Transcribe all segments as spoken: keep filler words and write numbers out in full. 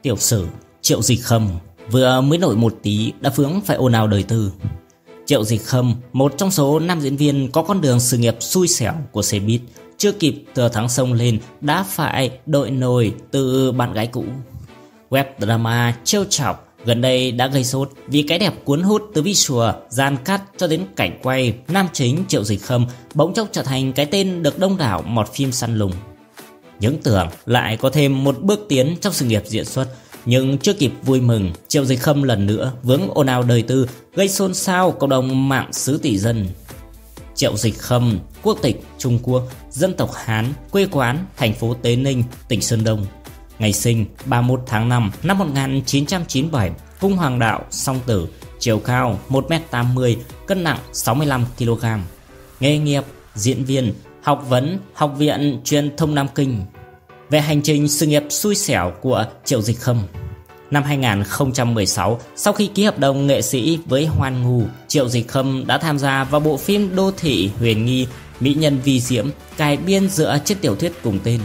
Tiểu sử Triệu Dịch Khâm vừa mới nổi một tí đã vướng phải ồn ào đời tư. Triệu Dịch Khâm, một trong số năm diễn viên có con đường sự nghiệp xui xẻo của showbiz, chưa kịp thừa thắng sông lên đã phải đội nồi từ bạn gái cũ. Web drama trêu chọc gần đây đã gây sốt vì cái đẹp cuốn hút từ visual, dàn cắt cho đến cảnh quay. Nam chính Triệu Dịch Khâm bỗng chốc trở thành cái tên được đông đảo mọt phim săn lùng. Những tưởng lại có thêm một bước tiến trong sự nghiệp diễn xuất, nhưng chưa kịp vui mừng, Triệu Dịch Khâm lần nữa vướng ồn ào đời tư, gây xôn xao cộng đồng mạng xứ tỷ dân. Triệu Dịch Khâm, quốc tịch Trung Quốc, dân tộc Hán, quê quán thành phố Tế Ninh, tỉnh Sơn Đông. Ngày sinh ba mươi mốt tháng năm năm một nghìn chín trăm chín mươi bảy, cung hoàng đạo, song tử, chiều cao một mét tám mươi, cân nặng sáu mươi lăm ki lô gam. Nghề nghiệp diễn viên, học vấn Học viện Truyền thông Nam Kinh. Về hành trình sự nghiệp xui xẻo của Triệu Dịch Khâm. Năm hai nghìn không trăm mười sáu, sau khi ký hợp đồng nghệ sĩ với Hoan Ngu, Triệu Dịch Khâm đã tham gia vào bộ phim đô thị huyền nghi Mỹ Nhân Vi Diễm, cải biên dựa trên tiểu thuyết cùng tên.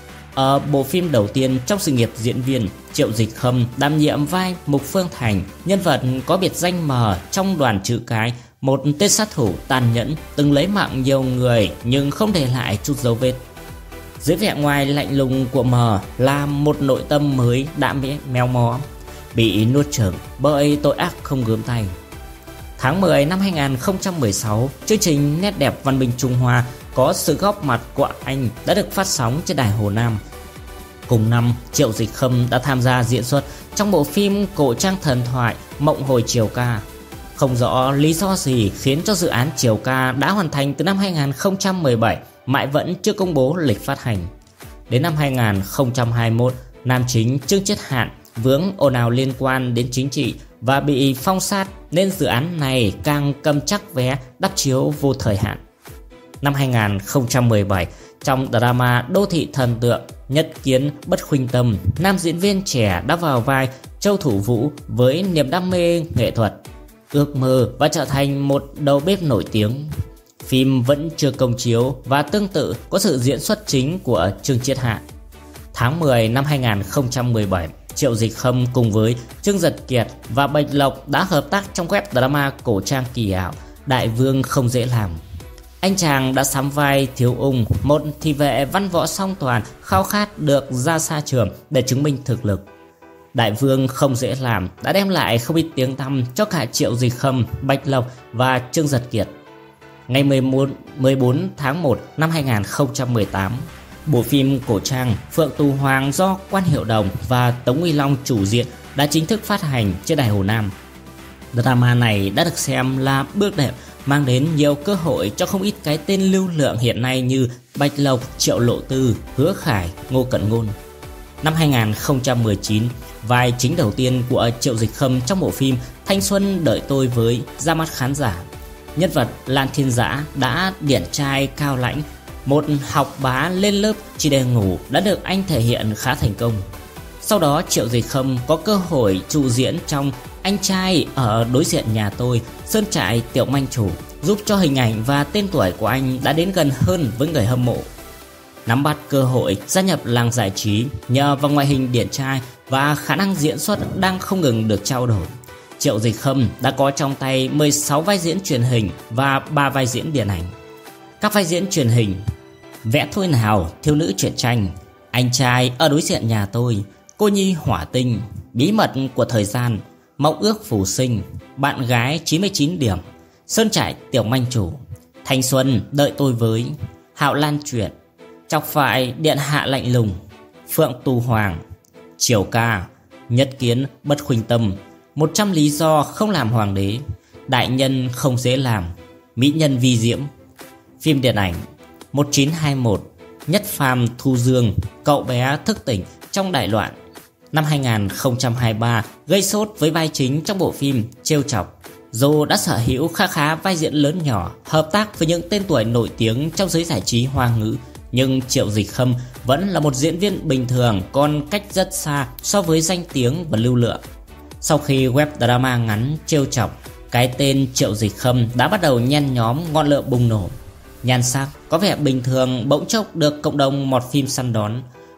Ở bộ phim đầu tiên trong sự nghiệp diễn viên, Triệu Dịch Khâm đảm nhiệm vai Mục Phương Thành, nhân vật có biệt danh Mờ trong Đoàn Chữ Cái, một tên sát thủ tàn nhẫn từng lấy mạng nhiều người nhưng không để lại chút dấu vết. Dưới vẻ ngoài lạnh lùng của Mờ là một nội tâm mới đã méo mó, bị nuốt chửng bởi tội ác không gớm tay. Tháng mười năm hai nghìn không trăm mười sáu, chương trình Nét đẹp văn minh Trung Hoa có sự góp mặt của anh đã được phát sóng trên đài Hồ Nam. Cùng năm, Triệu Dịch Khâm đã tham gia diễn xuất trong bộ phim cổ trang thần thoại Mộng Hồi Triều Ca. Không rõ lý do gì khiến cho dự án Triều Ca đã hoàn thành từ năm hai nghìn không trăm mười bảy mãi vẫn chưa công bố lịch phát hành. Đến năm hai nghìn không trăm hai mươi mốt, nam chính Trương Chiết Hạn vướng ồn ào liên quan đến chính trị và bị phong sát nên dự án này càng cầm chắc vé đắp chiếu vô thời hạn. Năm hai nghìn không trăm mười bảy, trong drama đô thị thần tượng Nhất Kiến Bất Khuynh Tâm, nam diễn viên trẻ đã vào vai Châu Thủ Vũ với niềm đam mê nghệ thuật, ước mơ và trở thành một đầu bếp nổi tiếng. Phim vẫn chưa công chiếu và tương tự có sự diễn xuất chính của Trương Chiết Hạn. Tháng mười năm hai nghìn không trăm mười bảy, Triệu Dịch Khâm cùng với Trương Giật Kiệt và Bạch Lộc đã hợp tác trong web drama cổ trang kỳ ảo Đại Vương Không Dễ Làm. Anh chàng đã sắm vai Thiếu Ung, một thị vệ văn võ song toàn khao khát được ra xa trường để chứng minh thực lực. Đại Vương Không Dễ Làm đã đem lại không ít tiếng tăm cho cả Triệu Dịch Khâm, Bạch Lộc và Trương Giật Kiệt. Ngày mười bốn tháng một năm hai nghìn không trăm mười tám, bộ phim cổ trang Phượng Tù Hoàng do Quan Hiệu Đồng và Tống Uy Long chủ diễn đã chính thức phát hành trên đài Hồ Nam. Drama này đã được xem là bước đệm mang đến nhiều cơ hội cho không ít cái tên lưu lượng hiện nay như Bạch Lộc, Triệu Lộ Tư, Hứa Khải, Ngô Cận Ngôn. Năm hai nghìn không trăm mười chín, vai chính đầu tiên của Triệu Dịch Khâm trong bộ phim Thanh Xuân Đợi Tôi với ra mắt khán giả. Nhân vật Lan Thiên Giã đã điển trai cao lãnh, một học bá lên lớp chỉ để ngủ đã được anh thể hiện khá thành công. Sau đó Triệu Dịch Khâm có cơ hội trụ diễn trong Anh Trai Ở Đối Diện Nhà Tôi, Sơn Trại Tiểu Manh Chủ, giúp cho hình ảnh và tên tuổi của anh đã đến gần hơn với người hâm mộ. Nắm bắt cơ hội gia nhập làng giải trí nhờ vào ngoại hình điển trai và khả năng diễn xuất đang không ngừng được trao đổi, Triệu Dịch Khâm đã có trong tay mười sáu vai diễn truyền hình và ba vai diễn điện ảnh. Các vai diễn truyền hình: Vẽ Thôi Nào, Thiếu Nữ Truyện Tranh, Anh Trai Ở Đối Diện Nhà Tôi, Cô Nhi Hỏa Tinh, Bí Mật Của Thời Gian, Mộng Ước Phù Sinh, Bạn Gái chín mươi chín Điểm, Sơn Trại Tiểu Manh Chủ, Thanh Xuân Đợi Tôi Với, Hạo Lan Truyện, Chọc Phải Điện Hạ Lạnh Lùng, Phượng Tù Hoàng, Triều Ca, Nhất Kiến Bất Khuynh Tâm, một trăm lý do không làm hoàng đế, Đại Nhân Không Dễ Làm, Mỹ Nhân Vi Diễm. Phim điện ảnh một chín hai mốt, Nhất Phàm Thu Dương, Cậu Bé Thức Tỉnh Trong Đại Loạn. Năm hai nghìn không trăm hai mươi ba, gây sốt với vai chính trong bộ phim Trêu Chọc. Dù đã sở hữu khá khá vai diễn lớn nhỏ, hợp tác với những tên tuổi nổi tiếng trong giới giải trí Hoa ngữ, nhưng Triệu Dịch Khâm vẫn là một diễn viên bình thường, còn cách rất xa so với danh tiếng và lưu lượng. Sau khi web drama ngắn Trêu Chọc, cái tên Triệu Dịch Khâm đã bắt đầu nhen nhóm ngọn lửa bùng nổ. Nhan sắc có vẻ bình thường bỗng chốc được cộng đồng mọt phim săn đón.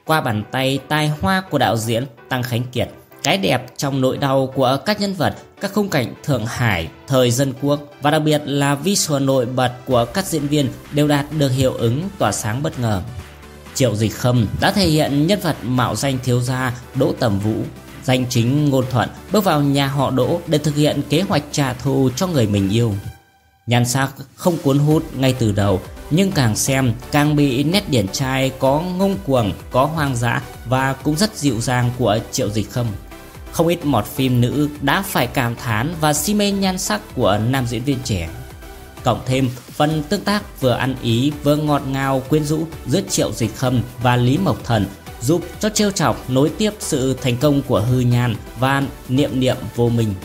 qua bàn tay tài hoa của đạo diễn Tăng Khánh Kiệt, cái đẹp trong nỗi đau của các nhân vật, các khung cảnh Thượng Hải thời dân quốc và đặc biệt là visual nổi bật của các diễn viên đều đạt được hiệu ứng tỏa sáng bất ngờ. Triệu Dịch Khâm đã thể hiện nhân vật mạo danh thiếu gia Đỗ Tầm Vũ, danh chính ngôn thuận bước vào nhà họ Đỗ để thực hiện kế hoạch trả thù cho người mình yêu. Nhan sắc không cuốn hút ngay từ đầu, nhưng càng xem càng bị nét điển trai có ngông cuồng, có hoang dã và cũng rất dịu dàng của Triệu Dịch Khâm. Không ít mọt phim nữ đã phải cảm thán và si mê nhan sắc của nam diễn viên trẻ. Cộng thêm phần tương tác vừa ăn ý vừa ngọt ngào quyến rũ giữa Triệu Dịch Khâm và Lý Mộc Thần giúp cho trêu chọc nối tiếp sự thành công của Hư Nhan và Niệm Niệm Vô Minh.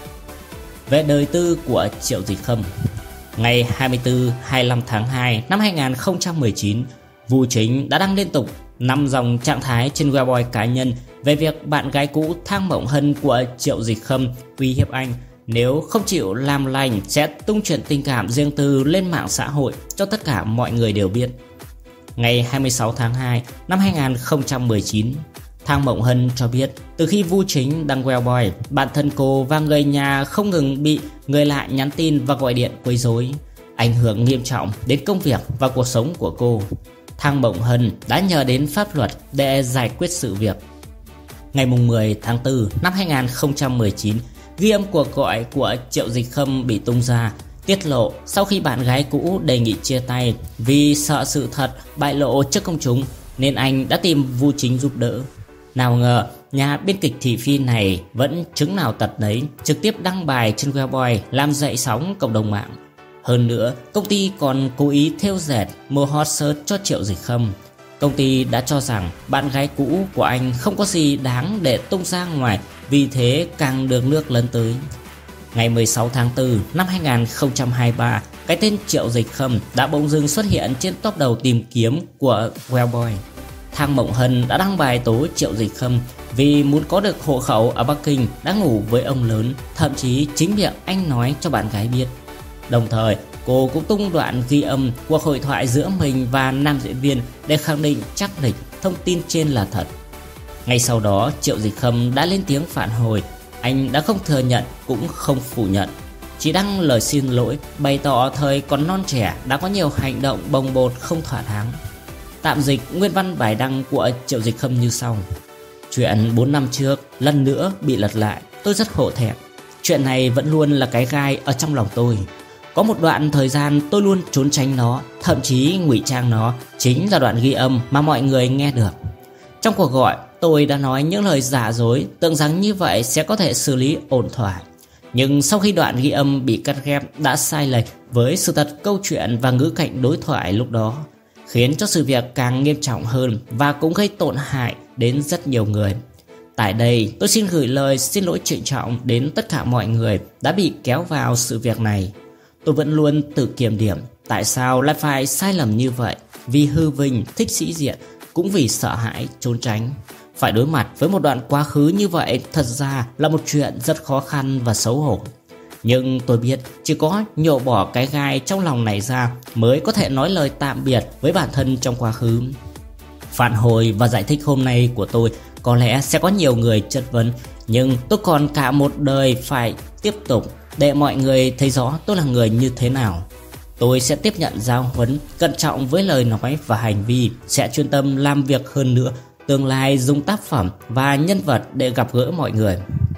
Về đời tư của Triệu Dịch Khâm, ngày hai mươi tư, hai mươi lăm tháng hai năm hai nghìn không trăm mười chín, Vu Chính đã đăng liên tục năm dòng trạng thái trên website cá nhân về việc bạn gái cũ Thang Mộng Hân của Triệu Dịch Khâm uy hiếp anh nếu không chịu làm lành sẽ tung chuyện tình cảm riêng tư lên mạng xã hội cho tất cả mọi người đều biết. Ngày hai mươi sáu tháng hai năm hai nghìn không trăm mười chín, Thang Mộng Hân cho biết từ khi Vu Chính đăng website, bản thân cô và người nhà không ngừng bị người lạ nhắn tin và gọi điện quấy rối, ảnh hưởng nghiêm trọng đến công việc và cuộc sống của cô. Thang Mộng Hân đã nhờ đến pháp luật để giải quyết sự việc. Ngày mười tháng tư năm hai nghìn không trăm mười chín, ghi âm cuộc gọi của Triệu Dịch Khâm bị tung ra, tiết lộ sau khi bạn gái cũ đề nghị chia tay vì sợ sự thật bại lộ trước công chúng nên anh đã tìm Vu Chính giúp đỡ. Nào ngờ nhà biên kịch thị phi này vẫn chứng nào tật đấy, trực tiếp đăng bài trên website làm dậy sóng cộng đồng mạng. Hơn nữa, công ty còn cố ý thêu dệt mua hot search cho Triệu Dịch Khâm. Công ty đã cho rằng bạn gái cũ của anh không có gì đáng để tung ra ngoài, vì thế càng được nước lấn tới. Ngày mười sáu tháng tư năm hai nghìn không trăm hai mươi ba, cái tên Triệu Dịch Khâm đã bỗng dưng xuất hiện trên top đầu tìm kiếm của website. Thang Mộng Hân đã đăng bài tố Triệu Dịch Khâm vì muốn có được hộ khẩu ở Bắc Kinh đã ngủ với ông lớn, thậm chí chính miệng anh nói cho bạn gái biết. Đồng thời, cô cũng tung đoạn ghi âm cuộc hội thoại giữa mình và nam diễn viên để khẳng định chắc nịch thông tin trên là thật. Ngay sau đó, Triệu Dịch Khâm đã lên tiếng phản hồi. Anh đã không thừa nhận cũng không phủ nhận, chỉ đăng lời xin lỗi, bày tỏ thời còn non trẻ đã có nhiều hành động bồng bột không thỏa đáng. Tạm dịch nguyên văn bài đăng của Triệu Dịch Khâm như sau: chuyện bốn năm trước lần nữa bị lật lại, tôi rất hổ thẹn. Chuyện này vẫn luôn là cái gai ở trong lòng tôi. Có một đoạn thời gian tôi luôn trốn tránh nó, thậm chí ngụy trang nó, chính là đoạn ghi âm mà mọi người nghe được. Trong cuộc gọi, tôi đã nói những lời giả dối, tưởng rằng như vậy sẽ có thể xử lý ổn thỏa. Nhưng sau khi đoạn ghi âm bị cắt ghép đã sai lệch với sự thật câu chuyện và ngữ cảnh đối thoại lúc đó, khiến cho sự việc càng nghiêm trọng hơn và cũng gây tổn hại đến rất nhiều người. Tại đây, tôi xin gửi lời xin lỗi trịnh trọng đến tất cả mọi người đã bị kéo vào sự việc này. Tôi vẫn luôn tự kiểm điểm tại sao lại phải sai lầm như vậy, vì hư vinh, thích sĩ diện, cũng vì sợ hãi, trốn tránh. Phải đối mặt với một đoạn quá khứ như vậy thật ra là một chuyện rất khó khăn và xấu hổ. Nhưng tôi biết chỉ có nhổ bỏ cái gai trong lòng này ra mới có thể nói lời tạm biệt với bản thân trong quá khứ. Phản hồi và giải thích hôm nay của tôi có lẽ sẽ có nhiều người chất vấn, nhưng tôi còn cả một đời phải tiếp tục để mọi người thấy rõ tôi là người như thế nào. Tôi sẽ tiếp nhận giáo huấn, cẩn trọng với lời nói và hành vi, sẽ chuyên tâm làm việc hơn nữa, tương lai dùng tác phẩm và nhân vật để gặp gỡ mọi người.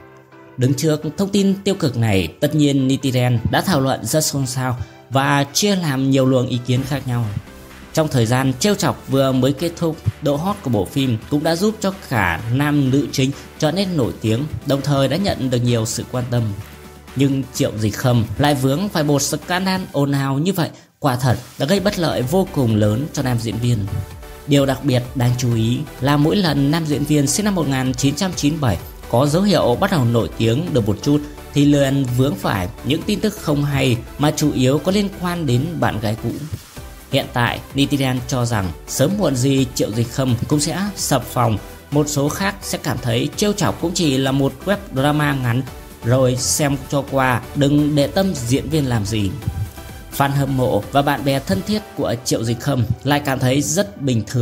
Đứng trước thông tin tiêu cực này, tất nhiên netizen đã thảo luận rất xôn xao và chia làm nhiều luồng ý kiến khác nhau. Trong thời gian trêu chọc vừa mới kết thúc, độ hot của bộ phim cũng đã giúp cho cả nam nữ chính trở nên nổi tiếng, đồng thời đã nhận được nhiều sự quan tâm. Nhưng Triệu Dịch Khâm lại vướng phải một scandal ồn ào như vậy, quả thật đã gây bất lợi vô cùng lớn cho nam diễn viên. Điều đặc biệt đáng chú ý là mỗi lần nam diễn viên sinh năm một nghìn chín trăm chín mươi bảy có dấu hiệu bắt đầu nổi tiếng được một chút thì liền vướng phải những tin tức không hay mà chủ yếu có liên quan đến bạn gái cũ. Hiện tại, netizen cho rằng sớm muộn gì Triệu Dịch Khâm cũng sẽ sập phòng. Một số khác sẽ cảm thấy trêu chọc cũng chỉ là một web drama ngắn rồi xem cho qua, đừng để tâm diễn viên làm gì. Fan hâm mộ và bạn bè thân thiết của Triệu Dịch Khâm lại cảm thấy rất bình thường.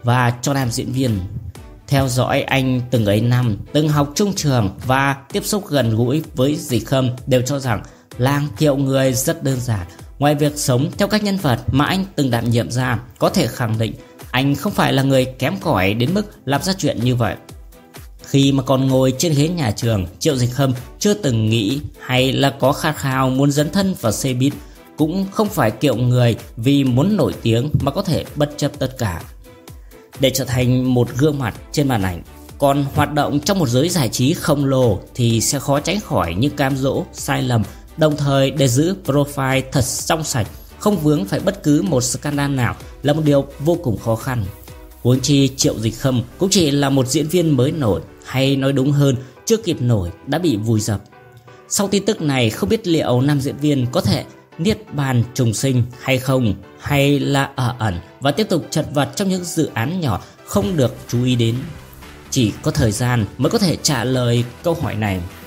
và cho nam diễn viên. Theo dõi anh từng ấy năm, từng học chung trường và tiếp xúc gần gũi với Dì Khâm đều cho rằng Lang Kiệu Người rất đơn giản. Ngoài việc sống theo các nhân vật mà anh từng đảm nhiệm ra, có thể khẳng định anh không phải là người kém cỏi đến mức làm ra chuyện như vậy. Khi mà còn ngồi trên ghế nhà trường, Triệu Dịch Khâm chưa từng nghĩ hay là có khát khao muốn dấn thân vào xe buýt, cũng không phải kiểu người vì muốn nổi tiếng mà có thể bất chấp tất cả để trở thành một gương mặt trên màn ảnh. Còn hoạt động trong một giới giải trí khổng lồ thì sẽ khó tránh khỏi những cám dỗ, sai lầm, đồng thời để giữ profile thật trong sạch, không vướng phải bất cứ một scandal nào là một điều vô cùng khó khăn. Huống chi Triệu Dịch Khâm cũng chỉ là một diễn viên mới nổi, hay nói đúng hơn chưa kịp nổi đã bị vùi dập. Sau tin tức này, không biết liệu nam diễn viên có thể niết bàn trùng sinh hay không, hay là ở ẩn và tiếp tục chật vật trong những dự án nhỏ không được chú ý đến. Chỉ có thời gian mới có thể trả lời câu hỏi này.